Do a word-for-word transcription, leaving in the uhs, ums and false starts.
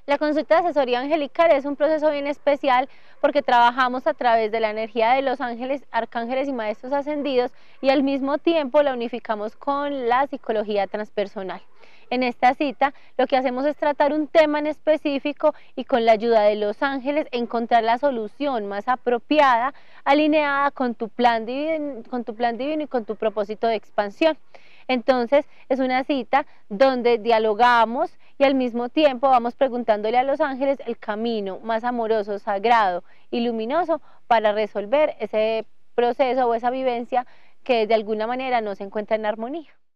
La consulta de asesoría angelical es un proceso bien especial porque trabajamos a través de la energía de los ángeles, arcángeles y maestros ascendidos y al mismo tiempo la unificamos con la psicología transpersonal. En esta cita lo que hacemos es tratar un tema en específico y con la ayuda de los ángeles encontrar la solución más apropiada, alineada con tu plan divino, con tu plan divino y con tu propósito de expansión. Entonces es una cita donde dialogamos y al mismo tiempo vamos preguntándole a los ángeles el camino más amoroso, sagrado y luminoso para resolver ese proceso o esa vivencia que de alguna manera no se encuentra en armonía.